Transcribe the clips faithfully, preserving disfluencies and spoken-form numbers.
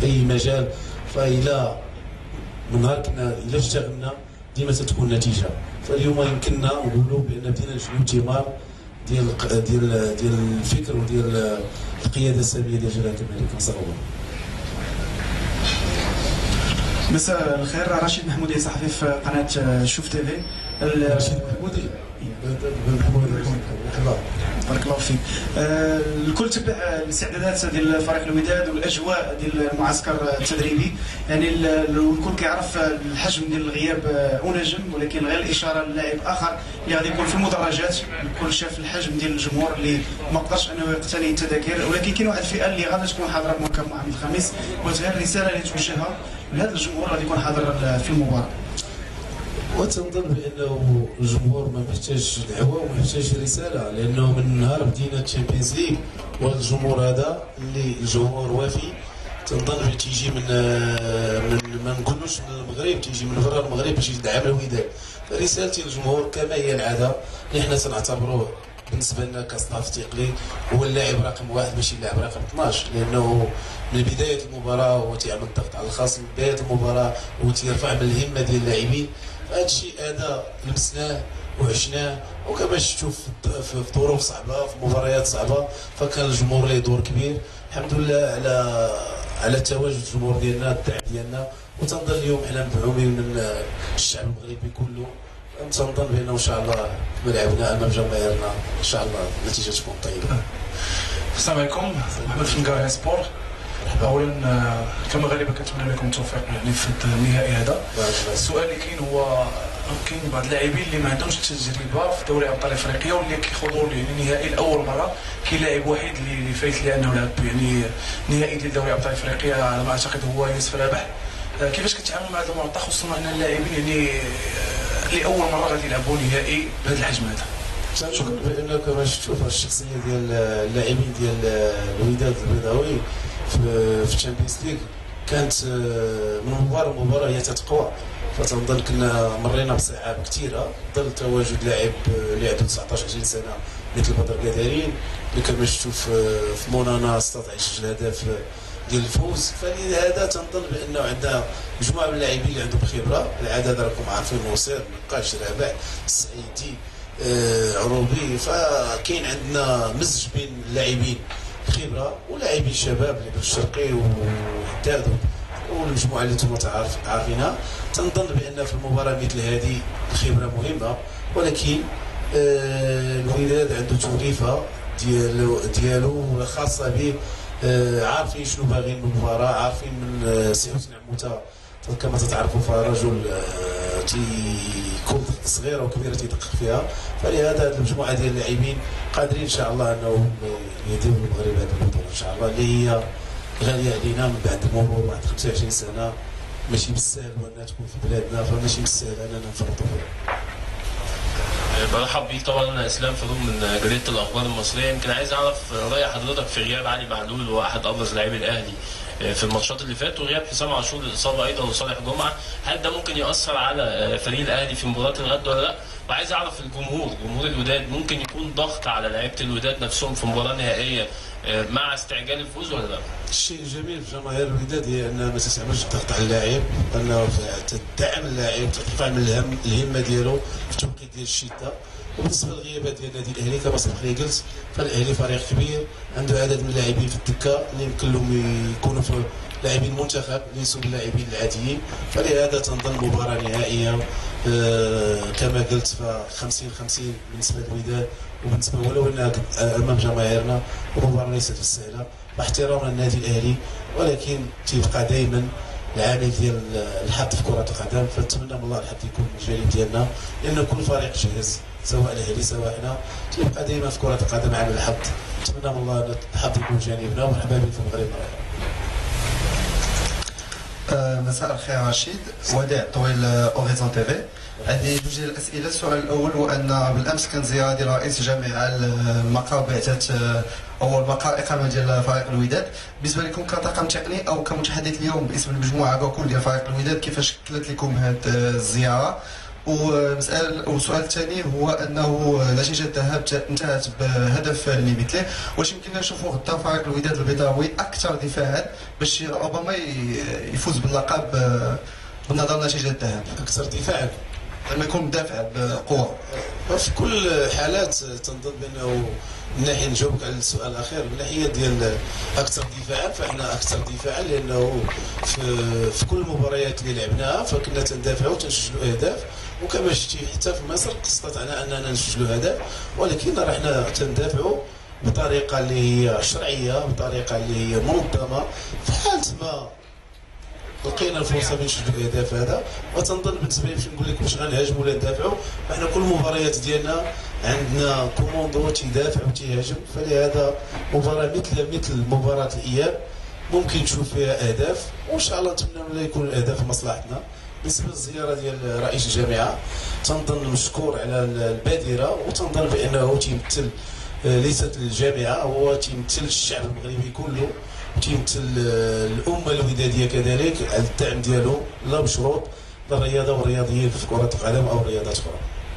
في اي مجال. فإلا من نهار كنا الا اشتغلنا ديما تتكون نتيجه. فاليوم يمكننا نقولوا بان بدينا نجنيو ثمار ديال ديال ديال الفكر وديال القياده الساميه ديال جلاله الملك نصر الله. مساء الخير، رشيد محمودي صحفي في قناه شوف تيفي. رشيد محمودي مرحبا، بارك الله فيك. آه الكل تبع الاستعدادات ديال فريق الوداد والاجواء ديال المعسكر التدريبي، يعني الكل كيعرف الحجم ديال الغياب انجم، ولكن غير الاشاره للاعب اخر اللي غادي يكون في المدرجات. الكل شاف الحجم ديال الجمهور اللي ما قدرش انه يقتني التذاكر، ولكن كاين واحد الفئه اللي غادي تكون حاضره في مركب محمد الخامس. بغيت غير الرساله اللي توجهها لهذا الجمهور غادي يكون حاضر في المباراه. وتنظن بانه الجمهور ما محتاج دعوه وما محتاج رساله، لانه من نهار بدينا الشامبيونز ليغ وهذا الجمهور هذا اللي الجمهور وافي. تنظن بان تيجي من من ما نقولوش من المغرب، تيجي من برا المغرب باش يدعم الوداد. فرسالتي للجمهور كما هي العاده اللي حنا تنعتبروه بالنسبه لنا كصناف تقلي هو اللاعب رقم واحد ماشي اللاعب رقم اثناش، لانه من بدايه المباراه هو تيعمل الضغط على الخصم، من بدايه المباراه هو تيرفع من الهمه ديال اللاعبين. هذا الشيء هذا لمسناه وعشناه، وكما شفتوا في ظروف صعبه في مباريات صعبه، فكان الجمهور له دور كبير. الحمد لله على على تواجد الجمهور ديالنا، الدعم ديالنا. وتنظن اليوم حنا مدعومين من الشعب المغربي كله. تنظن بانه ان شاء الله ملعبنا امام جماهيرنا ان شاء الله النتيجه تكون طيبه. السلام عليكم، محمد فنقاوي سبور. اولا كمغاربه كنتمنى لكم التوفيق يعني في النهائي هذا. السؤال اللي كاين هو كاين بعض اللاعبين اللي ما عندهمش تجربه في دوري ابطال افريقيا واللي كيخوضوا يعني نهائي لاول مره. كاين لاعب وحيد اللي فايت لانه لعب يعني نهائي ديال دوري ابطال افريقيا على ما اعتقد هو يوسف رابح. كيفاش كتعاملوا مع هذا المعطى، خصوصا ان اللاعبين يعني لاول مره غادي يلعبوا نهائي بهذا الحجم هذا؟ شكرا. بانه كما شفتوا الشخصيه ديال اللاعبين ديال الوداد البيضاوي في الشامبيونز ليغ كانت من مباراه لمباراه هي تتقوى. فتنظن كنا مرينا بصعاب كثيره ظل تواجد لاعب اللي عنده تسعطاش عشرين سنه مثل بدر قادرين اللي كما شفتوا في مونانا استطاع يسجل هدف ديال الفوز. فلهذا تنظن بانه عندنا مجموعه من اللاعبين اللي عندهم خبره. العدد راكم عارفين نصير نقاش رابع السعيدي آه، عروبي. فكاين عندنا مزج بين اللاعبين خبره ولاعبين شباب اللي بالشرقي وحداد والمجموعه اللي انتم عارفينها. تنظن بان في المباراه مثل هذه الخبره مهمه، ولكن آه الوداد عنده توليفه ديالو ديالو خاصه به. آه عارفين شنو باغيين من المباراه، عارفين من آه سي حسني عموته كما تتعرفوا فرجل آه تيكون صغيره وكبيره تيدقق فيها. فلهذا هذه المجموعه ديال اللاعبين قادرين ان شاء الله انهم يديروا المغرب هذه البطوله ان شاء الله اللي هي غاليه علينا من بعد مرور واحد خمسة وعشرين سنه. ماشي بالسهل وانها تكون في بلادنا، فماشي بالسهل اننا نفرطوا فيها. برحب بيك طبعا اسلام فاروق من جريده الاخبار المصريه. يمكن عايز اعرف راي حضرتك في غياب علي معلول واحد ابرز لاعبي الاهلي في الماتشات اللي فاتت، وغياب حسام عاشور للاصابه ايضا وصالح جمعه. هل ده ممكن ياثر على فريق الاهلي في مباراه الغد ولا لا؟ وعايز اعرف الجمهور جمهور الوداد ممكن يكون ضغط على لعيبه الوداد نفسهم في مباراه نهائيه مع استعجال الفوز ولا لا؟ الشيء الجميل في جماهير الوداد هي انها ما تستعملش الضغط على اللاعب، انه تدعم اللاعب، ترفع من الهم الهمه ديالو في التوقيت ديال الشده. وبالنسبه للغيابات ديال النادي الاهلي كما سبق لي قلت، فالاهلي فريق كبير عنده عدد من اللاعبين في الدكه اللي يمكن لهم يكونوا في لاعبين المنتخب ليسوا باللاعبين العاديين. فلهذا تنظن مباراه نهائيه آه كما قلت ف خمسين خمسين بالنسبه للوداد وبالنسبه ولو انها امام جماهيرنا المباراه ليست بالسهله مع احترامنا للنادي الاهلي، ولكن تيبقى دائما العامل ديال الحظ في كره القدم. فنتمنى من الله الحظ يكون الجانب ديالنا، لان كل فريق جاهز سواء الاهلي سواء حنا، تيبقى دائما في كره القدم عامل الحظ. نتمنى من الله الحظ يكون جانبنا، ومرحبا بك في المغرب. مساء الخير رشيد، وداع طويل اوريزون تي في. عندي جوج ديال الاسئله. السؤال الاول هو ان بالامس كان زياره ديال رئيس الجامعه المقر بعثه اول مقر اقامه ديال فريق الوداد. بالنسبه لكم كطاقم تقني او كمتحدث اليوم باسم المجموعه ككل ديال فريق الوداد، كيفاش شكلت لكم هذه الزياره؟ ومسألة والسؤال الثاني هو انه نتيجه الذهاب انتهت بهدف لمثله، واش يمكننا نشوفوا غدا فريق الوداد البيضاوي اكثر دفاعا باش ربما يفوز باللقب بالنظر لنتيجه الذهاب؟ اكثر دفاعا لما يكون مدافع بقوه. في كل الحالات تنظن بانه من ناحيه نجاوبك على السؤال الاخير، من ناحيه ديال اكثر دفاعا فاحنا اكثر دفاعا لانه في, في كل المباريات اللي لعبناها فكنا تندافعوا وتنسجلوا اهداف، وكما شفتي حتى في مصر استطعنا اننا نسجلوا اهداف، ولكن راه حنا تندافعوا بطريقه اللي هي شرعيه، بطريقه اللي هي منظمه. في حاله ما لقينا الفرصه باش نسجلوا الاهداف هذا، وتنظن بالنسبه لي باش نقول لك واش غنهاجموا ولا ندافعوا، فاحنا كل المباريات ديالنا عندنا كوموندو تيدافع وتيهاجم، فلهذا مباراه مثل مثل مباراه الاياب ممكن تشوف فيها اهداف، وان شاء الله نتمنى لا يكون الاهداف في مصلحتنا. بالنسبه للزياره ديال رئيس الجامعه تنظن مشكور على البادره، وتنظن بانه تيمثل ليست الجامعه، هو تيمثل الشعب المغربي كله، تيمثل الامه الوداديه كذلك على الدعم ديالو لا بشروط للرياضه والرياضيين في كره القدم او رياضات اخرى.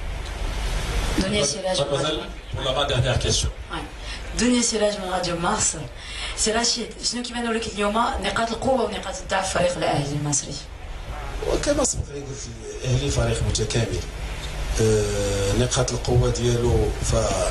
دنيا سراج pour la dernière question. دنيا سراج من راديو مصر. سي رشيد، شنو كيبانوا لك اليوم نقاط القوه ونقاط الضعف فريق الاهلي المصري؟ وكما سبق لي قلت الاهلي فريق متكامل. آه نقاط القوه ديالو ف آه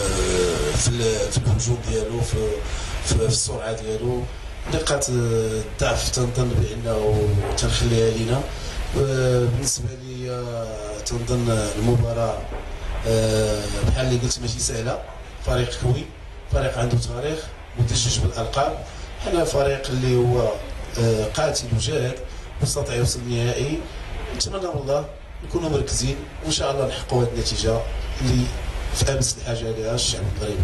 في, في الهجوم ديالو، في في السرعه ديالو. نقاط الضعف تنظن بانه تنخليها لينا. آه بالنسبه لي آه تنظن المباراه آه بحال اللي قلت ماشي سهله، فريق قوي، فريق عنده تاريخ متجج بالالقاب. حنا فريق اللي هو آه قاتل وجاهد مستطيع يوصل النهائي. نتمنى من الله نكونوا مركزين وان شاء الله نحققوا هذه النتيجه اللي في امس الحاجه لها الشعب المغربي.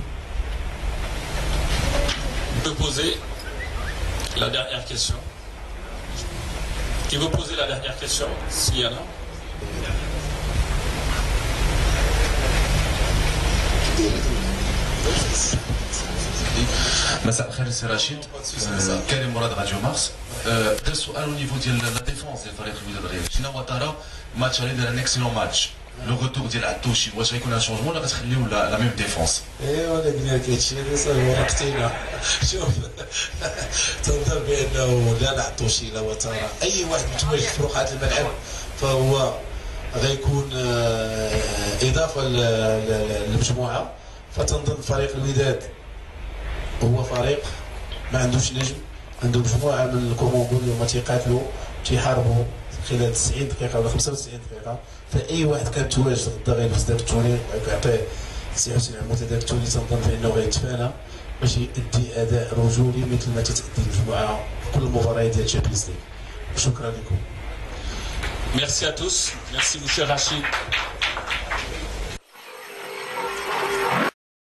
Je peux poser la dernière question. Qui veut poser la dernière question, s'il y en a? مساء الخير سي رشيد. كريم مراد راديو مارس. بدا السؤال au niveau ديال لا ديفونس ديال فريق الوداد الرياضي، شنو هو ترى الماتش اللي دار ان اكسيلون ماتش لو روتور ديال عطوشي، واش غيكون ان شونجمون ولا غتخليو لا ميم ديفونس؟ ايوا انا قلنا لك هادشي اللي صافي ورقتينا. شوف تنظر بانه لا العطوشي لا وترى اي واحد متواجد في رقعه الملعب فهو غيكون اضافه للمجموعه. فتنظن فريق الوداد هو فريق ما عندوش نجم، عنده مجموعه من الكوموندو اللي هما تيقاتلوا تيحاربوا خلال تسعين دقيقه ولا خمسة وتسعين دقيقه. فاي واحد كان تواجد غدا غيلبس داك التوني غيعطيه سي حسين عمود هذاك التوني، تنظن بانه غيتفانى باش يؤدي اداء رجولي مثل ما تتادي المجموعه في كل المباريات ديال الشامبيونز ليغ. شكرا لكم. Merci à tous. Merci, monsieur Rachid.